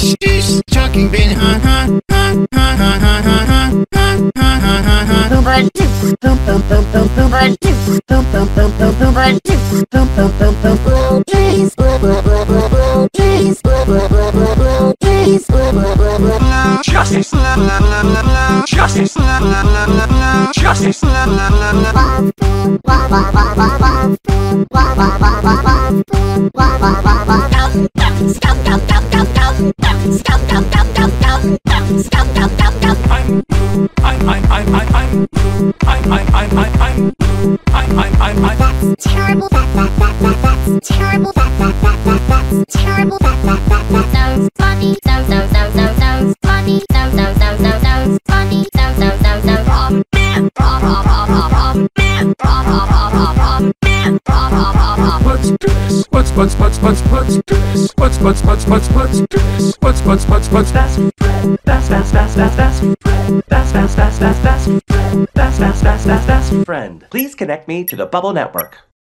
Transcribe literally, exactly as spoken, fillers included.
Shh, shh, talking bin, ha ha ha ha ha ha ha ha ha ha ha ha. Boom bird, boom boom boom boom boom bird, boom boom boom boom boom bird, boom boom boom boom. Blue trees, blue blue blue blue blue trees, blue blue blue blue blue trees, blue blue blue blue. Justice, justice, justice. I'm, I'm, I'm, I'm, I'm, I'm, I'm, I'm, I'm, I'm, I'm, I'm, I'm, I'm. That's terrible. That, that, that, that, that's terrible. That, that, that, that, that's terrible. That, that, that, that sounds funny. So, so, so, so, sounds funny. So, so, so, so, sounds funny. So, so, so, so, rom, man, rom, rom, rom, rom, rom, man, rom, rom, rom, rom, rom, man, rom, rom, rom, rom. What's this? What's, what's, what's, what's, what's this? What's, what's, what's, what's, what's this? What's, what's, what's, what's that's Fred. That's, that's, that's, that's, that's Fred. That's, that's, that's, that's, that's Fred. That's, that's, that's, that's, that's Friend, please connect me to the Bubble Network.